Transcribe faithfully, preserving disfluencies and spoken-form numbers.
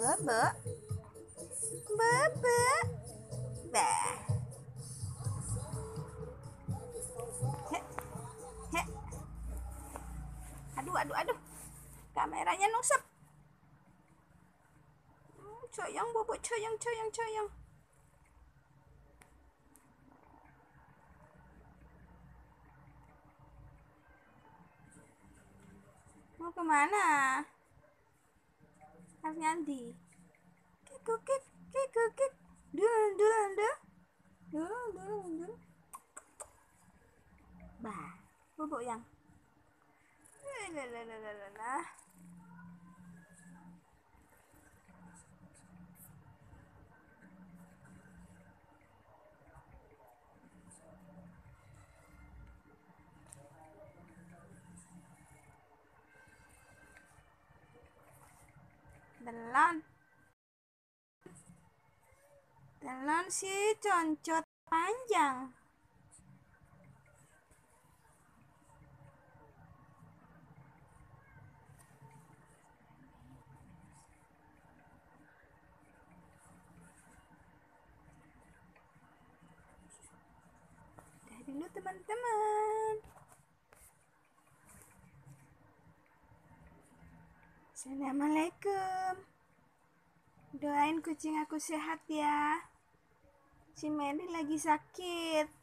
Bobo, bobo, bah. He, he. Aduh, aduh, aduh. Kameranya nusuk. Hmm, coyong, bobo, coyong, coyong, coyong. Mau kemana? Harus nyanti. Kikukik, kikukik. Dul, dul, dul. Dul, dul, dul. Bah, bobo yang. Lalalala. Telan. Telan si concot panjang. Dah dulu teman-teman. Assalamualaikum. Doain kucing aku sehat ya. Si Mary lagi sakit.